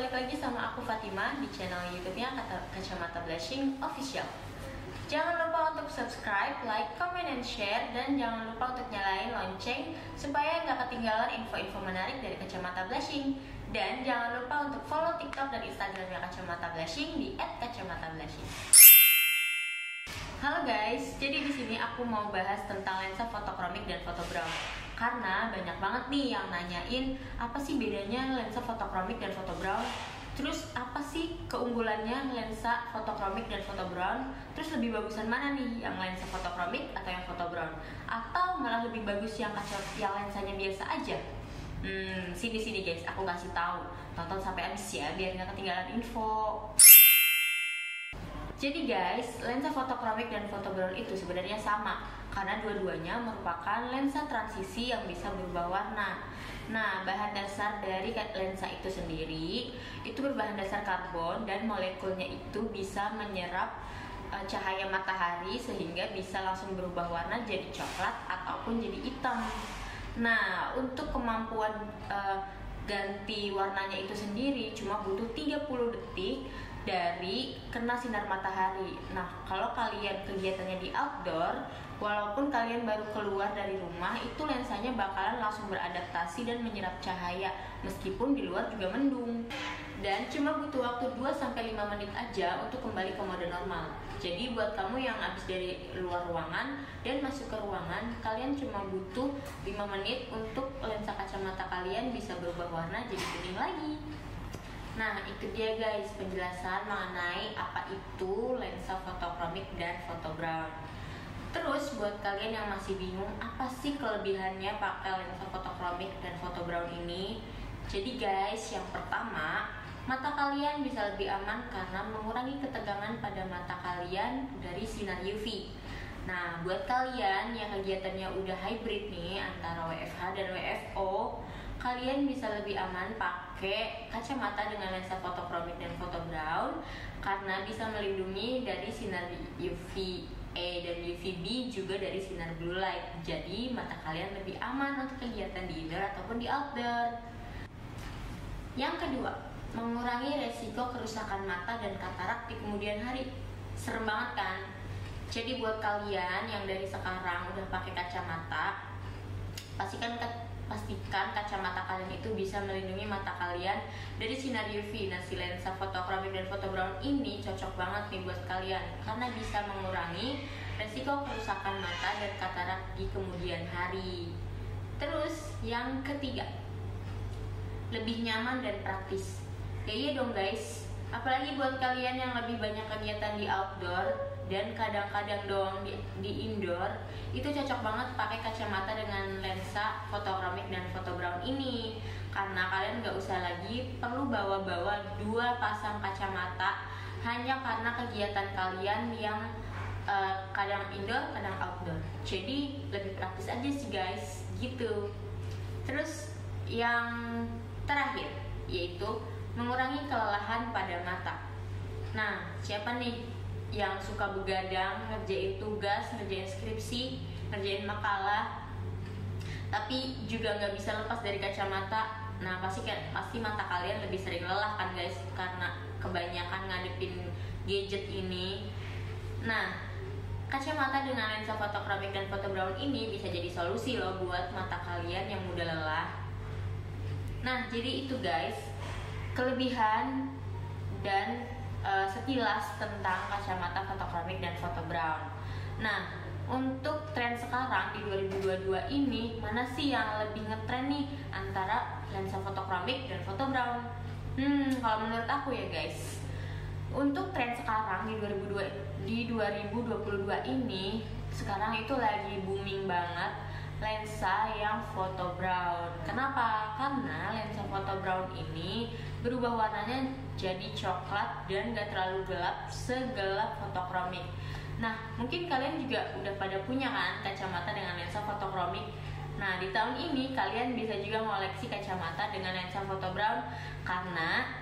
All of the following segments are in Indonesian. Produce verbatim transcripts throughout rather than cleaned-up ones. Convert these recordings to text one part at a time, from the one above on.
balik lagi sama aku Fatima di channel YouTube-nya Kacamata Blushing Official. Jangan lupa untuk subscribe, like, comment, and share, dan jangan lupa untuk nyalain lonceng supaya nggak ketinggalan info-info menarik dari Kacamata Blushing. Dan jangan lupa untuk follow TikTok dan Instagramnya Kacamata Blushing di et kacamata blushing. Halo guys, jadi di sini aku mau bahas tentang lensa fotokromik dan foto brown. Karena banyak banget nih yang nanyain apa sih bedanya lensa fotokromik dan foto brown. Terus apa sih keunggulannya lensa fotokromik dan foto brown? Terus lebih bagusan mana nih, yang lensa fotokromik atau yang foto brown? Atau malah lebih bagus yang kaca yang lensanya biasa aja? Hmm, sini sini guys, aku kasih tahu. Tonton sampai habis ya, biar nggak ketinggalan info. Jadi guys, lensa fotokromik dan foto brown itu sebenarnya sama karena dua-duanya merupakan lensa transisi yang bisa berubah warna. Nah, bahan dasar dari lensa itu sendiri itu berbahan dasar karbon dan molekulnya itu bisa menyerap uh, cahaya matahari sehingga bisa langsung berubah warna jadi coklat ataupun jadi hitam. Nah, untuk kemampuan uh, ganti warnanya itu sendiri cuma butuh tiga puluh detik dari kena sinar matahari. Nah, kalau kalian kegiatannya di outdoor, walaupun kalian baru keluar dari rumah, itu lensanya bakalan langsung beradaptasi dan menyerap cahaya meskipun di luar juga mendung. Dan cuma butuh waktu dua sampai lima menit aja untuk kembali ke mode normal. Jadi buat kamu yang habis dari luar ruangan dan masuk ke ruangan, kalian cuma butuh lima menit untuk lensa kacamata kalian bisa berubah warna jadi kuning lagi. Nah, itu dia guys penjelasan mengenai apa itu lensa fotokromik dan foto brown. Terus buat kalian yang masih bingung apa sih kelebihannya pakai lensa fotokromik dan foto brown ini? Jadi guys, yang pertama, mata kalian bisa lebih aman karena mengurangi ketegangan pada mata kalian dari sinar U V. Nah, buat kalian yang kegiatannya udah hybrid nih antara W F H dan W F O, kalian bisa lebih aman pakai kacamata dengan lensa fotokromik dan foto brown karena bisa melindungi dari sinar U V A dan U V B juga dari sinar blue light. Jadi mata kalian lebih aman untuk kegiatan di indoor ataupun di outdoor. Yang kedua, mengurangi resiko kerusakan mata dan katarak di kemudian hari. Serem banget kan? Jadi buat kalian yang dari sekarang udah pakai kacamata, pastikan pastikan kacamata kalian itu bisa melindungi mata kalian dari sinar U V. Nah, si lensa fotokromik dan foto brown ini cocok banget nih buat kalian karena bisa mengurangi resiko kerusakan mata dan katarak di kemudian hari. Terus yang ketiga, lebih nyaman dan praktis. Ya iya dong guys, apalagi buat kalian yang lebih banyak kegiatan di outdoor dan kadang-kadang doang di, di indoor, itu cocok banget pakai kacamata dengan lensa fotokromik dan foto brown ini karena kalian nggak usah lagi perlu bawa-bawa dua pasang kacamata hanya karena kegiatan kalian yang uh, kadang indoor, kadang outdoor. Jadi lebih praktis aja sih guys, gitu. Terus yang terakhir yaitu mengurangi kelelahan pada mata. Nah, siapa nih yang suka begadang, ngerjain tugas, ngerjain skripsi, ngerjain makalah, tapi juga nggak bisa lepas dari kacamata? Nah, pasti pasti mata kalian lebih sering lelah kan guys, karena kebanyakan ngadepin gadget ini. Nah, kacamata dengan lensa fotokromik dan foto brown ini bisa jadi solusi loh buat mata kalian yang mudah lelah. Nah, jadi itu guys kelebihan dan uh, sekilas tentang kacamata fotokromik dan foto brown. Nah, untuk tren sekarang di dua ribu dua puluh dua ini, mana sih yang lebih ngetren nih antara lensa fotokromik dan foto brown? Hmm, kalau menurut aku ya guys, untuk tren sekarang di dua ribu dua puluh dua ini, sekarang itu lagi booming banget lensa yang foto brown. Kenapa? Karena lensa foto brown ini berubah warnanya jadi coklat dan gak terlalu gelap segelap fotokromik. Nah, mungkin kalian juga udah pada punya kan kacamata dengan lensa fotokromik. Nah, di tahun ini kalian bisa juga ngoleksi kacamata dengan lensa foto brown karena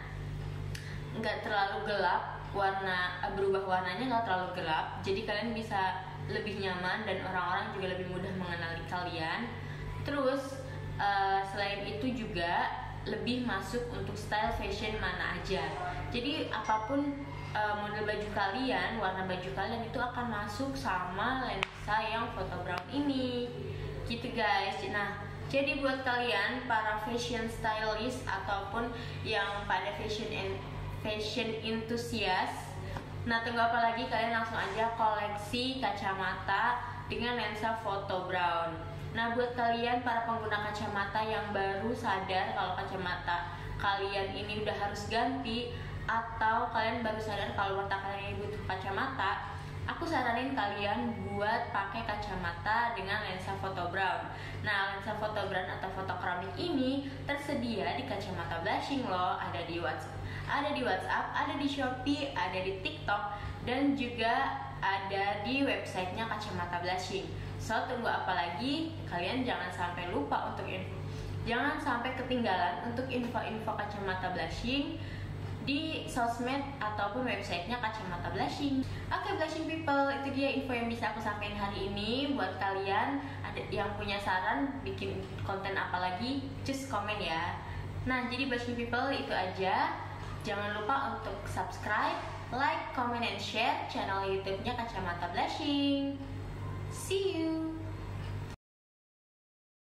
gak terlalu gelap, warna berubah warnanya gak terlalu gelap. Jadi kalian bisa lebih nyaman dan orang-orang juga lebih mudah mengenali kalian. Terus uh, selain itu juga lebih masuk untuk style fashion mana aja. Jadi apapun uh, model baju kalian, warna baju kalian itu akan masuk sama lensa yang photo brown ini. Gitu guys. Nah, jadi buat kalian para fashion stylist ataupun yang pada fashion and fashion enthusiast, nah tunggu apa lagi, kalian langsung aja koleksi kacamata dengan lensa photo brown. Nah buat kalian para pengguna kacamata yang baru sadar kalau kacamata kalian ini udah harus ganti, atau kalian baru sadar kalau mata kalian ini butuh kacamata, aku saranin kalian buat pakai kacamata dengan lensa photo brown. Nah, lensa photo brown atau fotokeramik ini tersedia di Kacamata Blushing loh. Ada di WhatsApp, ada di WhatsApp, ada di Shopee, ada di TikTok, dan juga ada di websitenya Kacamata Blushing. So, tunggu apa lagi? Kalian jangan sampai lupa untuk info, jangan sampai ketinggalan untuk info-info Kacamata Blushing di sosmed ataupun websitenya Kacamata Blushing. Oke, okay, blushing people, itu dia info yang bisa aku sampaikan hari ini. Buat kalian ada yang punya saran bikin konten apa lagi, just komen ya. Nah, jadi blushing people itu aja. Jangan lupa untuk subscribe, like, comment, and share channel YouTube-nya Kacamata Blushing. See you.